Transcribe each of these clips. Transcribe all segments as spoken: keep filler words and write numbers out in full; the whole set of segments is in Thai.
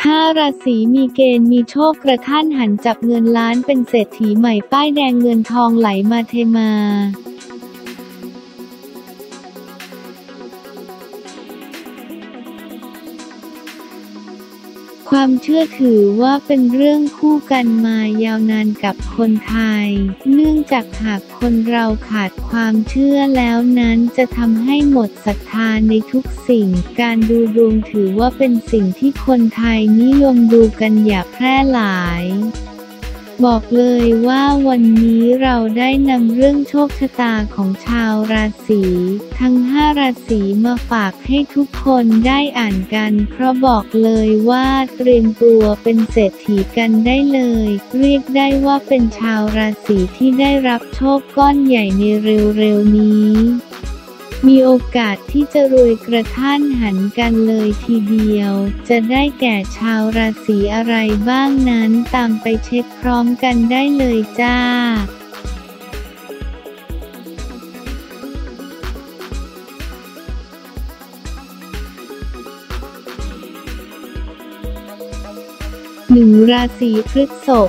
ห้าราศีมีเกณฑ์มีโชคกระทันหันจับเงินล้านเป็นเศรษฐีใหม่ป้ายแดงเงินทองไหลมาเทมาความเชื่อถือว่าเป็นเรื่องคู่กันมายาวนานกับคนไทยเนื่องจากหากคนเราขาดความเชื่อแล้วนั้นจะทำให้หมดศรัทธาในทุกสิ่งการดูดวงถือว่าเป็นสิ่งที่คนไทยนิยมดูกันอย่างแพร่หลายบอกเลยว่าวันนี้เราได้นำเรื่องโชคชะตาของชาวราศีทั้งห้าราศีมาฝากให้ทุกคนได้อ่านกันเพราะบอกเลยว่าเตรียมตัวเป็นเศรษฐีกันได้เลยเรียกได้ว่าเป็นชาวราศีที่ได้รับโชคก้อนใหญ่ในเร็วๆนี้มีโอกาสที่จะรวยกระทันหันกันเลยทีเดียวจะได้แก่ชาวราศีอะไรบ้างนั้นตามไปเช็คพร้อมกันได้เลยจ้าหนึ่งราศีพฤษภ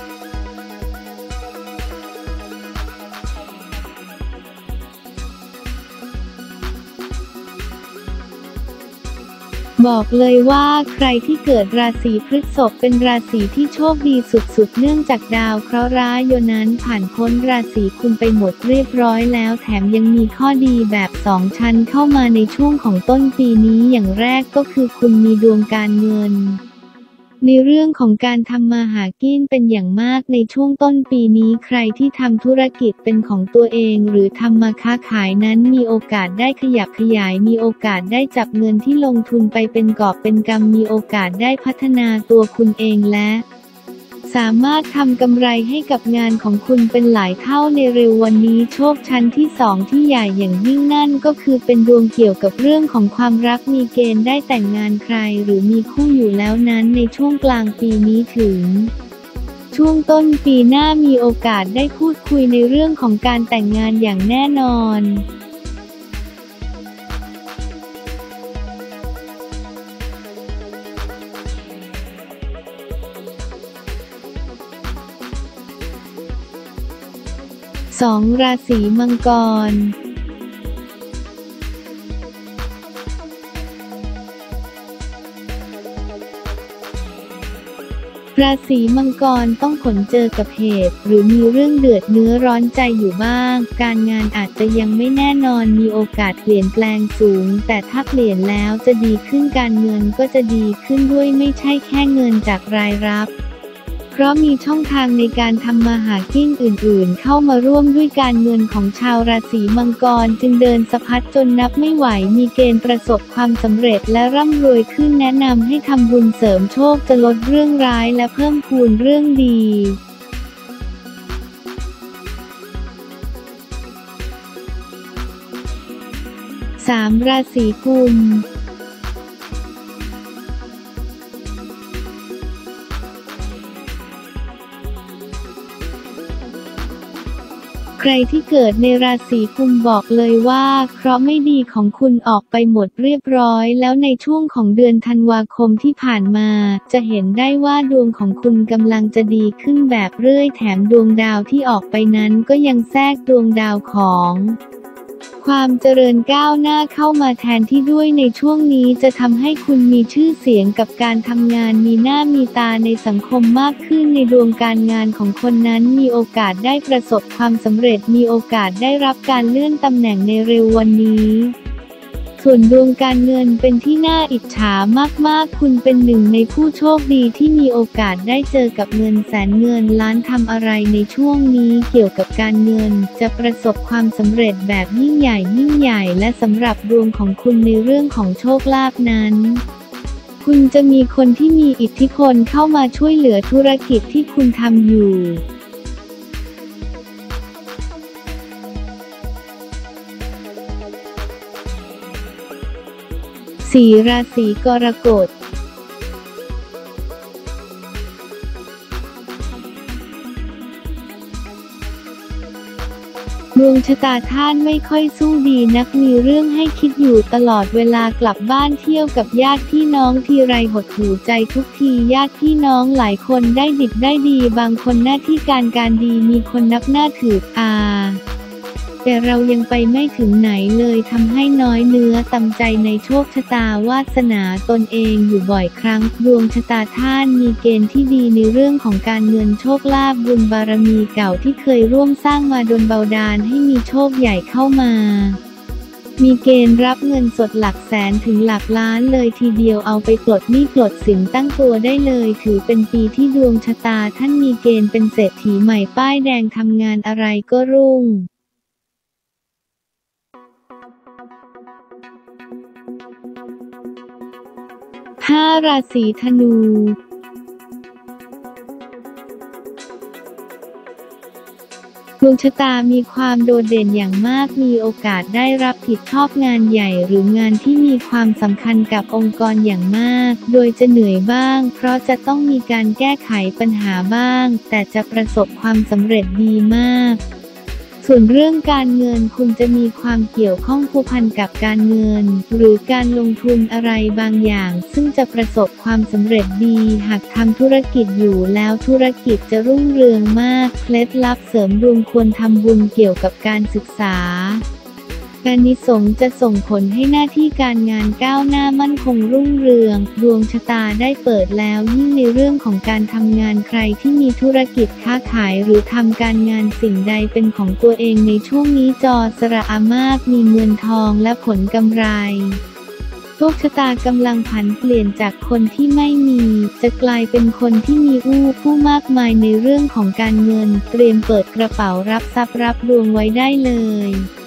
บอกเลยว่าใครที่เกิดราศีพฤษภเป็นราศีที่โชคดีสุดๆเนื่องจากดาวเคราะห์ร้ายโยนั้นผ่านพ้นราศีคุณไปหมดเรียบร้อยแล้วแถมยังมีข้อดีแบบสองชั้นเข้ามาในช่วงของต้นปีนี้อย่างแรกก็คือคุณมีดวงการเงินในเรื่องของการทำมาหากินเป็นอย่างมากในช่วงต้นปีนี้ใครที่ทำธุรกิจเป็นของตัวเองหรือทำมาค้าขายนั้นมีโอกาสได้ขยับขยายมีโอกาสได้จับเงินที่ลงทุนไปเป็นกอบเป็นกำมีโอกาสได้พัฒนาตัวคุณเองและสามารถทำกำไรให้กับงานของคุณเป็นหลายเท่าในเร็ววันนี้โชคชั้นที่สองที่ใหญ่อย่างยิ่งนั่นก็คือเป็นดวงเกี่ยวกับเรื่องของความรักมีเกณฑ์ได้แต่งงานใครหรือมีคู่อยู่แล้วนั้นในช่วงกลางปีนี้ถึงช่วงต้นปีหน้ามีโอกาสได้พูดคุยในเรื่องของการแต่งงานอย่างแน่นอนสองราศีมังกรราศีมังกรต้องผลเจอกับเหตุหรือมีเรื่องเดือดเนื้อร้อนใจอยู่บ้างการงานอาจจะยังไม่แน่นอนมีโอกาสเปลี่ยนแปลงสูงแต่ถ้าเปลี่ยนแล้วจะดีขึ้นการเงินก็จะดีขึ้นด้วยไม่ใช่แค่เงินจากรายรับเพราะมีช่องทางในการทำมาหากินอื่นๆเข้ามาร่วมด้วยการเงินของชาวราศีมังกรจึงเดินสะพัดจนนับไม่ไหวมีเกณฑ์ประสบความสำเร็จและร่ำรวยขึ้นแนะนำให้ทำบุญเสริมโชคจะลดเรื่องร้ายและเพิ่มพูนเรื่องดีสามราศีกุมใครที่เกิดในราศีกุมบอกเลยว่าเคราะห์ไม่ดีของคุณออกไปหมดเรียบร้อยแล้วในช่วงของเดือนธันวาคมที่ผ่านมาจะเห็นได้ว่าดวงของคุณกำลังจะดีขึ้นแบบเรื่อยแถมดวงดาวที่ออกไปนั้นก็ยังแทรกดวงดาวของความเจริญก้าวหน้าเข้ามาแทนที่ด้วยในช่วงนี้จะทำให้คุณมีชื่อเสียงกับการทำงานมีหน้ามีตาในสังคมมากขึ้นในดวงการงานของคนนั้นมีโอกาสได้ประสบความสำเร็จมีโอกาสได้รับการเลื่อนตำแหน่งในเร็ววันนี้ส่วนดวงการเงินเป็นที่น่าอิจฉามากๆคุณเป็นหนึ่งในผู้โชคดีที่มีโอกาสได้เจอกับเงินแสนเงินล้านทำอะไรในช่วงนี้เกี่ยวกับการเงินจะประสบความสำเร็จแบบยิ่งใหญ่ยิ่งใหญ่และสำหรับดวงของคุณในเรื่องของโชคลาภนั้นคุณจะมีคนที่มีอิทธิพลเข้ามาช่วยเหลือธุรกิจที่คุณทำอยู่สี่ราศีกรกฎดวงชะตาท่านไม่ค่อยสู้ดีนักมีเรื่องให้คิดอยู่ตลอดเวลากลับบ้านเที่ยวกับญาติพี่น้องทีไรหดหู่ใจทุกทีญาติพี่น้องหลายคนได้ดิบได้ดีบางคนหน้าที่การการดีมีคนนับหน้าถืออาแต่เรายังไปไม่ถึงไหนเลยทำให้น้อยเนื้อต่ำใจในโชคชะตาวาสนาตนเองอยู่บ่อยครั้งดวงชะตาท่านมีเกณฑ์ที่ดีในเรื่องของการเงินโชคลาภบุญบารมีเก่าที่เคยร่วมสร้างมาดลบันดาลให้มีโชคใหญ่เข้ามามีเกณฑ์รับเงินสดหลักแสนถึงหลักล้านเลยทีเดียวเอาไปปลดหนี้ปลดสินตั้งตัวได้เลยถือเป็นปีที่ดวงชะตาท่านมีเกณฑ์เป็นเศรษฐีใหม่ป้ายแดงทำงานอะไรก็รุ่งห้าราศีธนูดวงชะตามีความโดดเด่นอย่างมากมีโอกาสได้รับผิดชอบงานใหญ่หรืองานที่มีความสำคัญกับองค์กรอย่างมากโดยจะเหนื่อยบ้างเพราะจะต้องมีการแก้ไขปัญหาบ้างแต่จะประสบความสำเร็จดีมากส่วนเรื่องการเงินคุณจะมีความเกี่ยวข้องผูกพันกับการเงินหรือการลงทุนอะไรบางอย่างซึ่งจะประสบความสำเร็จดีหากทำธุรกิจอยู่แล้วธุรกิจจะรุ่งเรืองมากเคล็ดลับเสริมดวงควรทำบุญเกี่ยวกับการศึกษาอานิสงส์จะส่งผลให้หน้าที่การงานก้าวหน้ามั่นคงรุ่งเรืองดวงชะตาได้เปิดแล้วยิ่งในเรื่องของการทำงานใครที่มีธุรกิจค้าขายหรือทำการงานสิ่งใดเป็นของตัวเองในช่วงนี้จอสระอามากมีเงินทองและผลกำไรโชคชะตากำลังผันเปลี่ยนจากคนที่ไม่มีจะกลายเป็นคนที่มีอู้ผู้มากมายในเรื่องของการเงินเตรียมเปิดกระเป๋ารับทรัพย์รับดวงไว้ได้เลย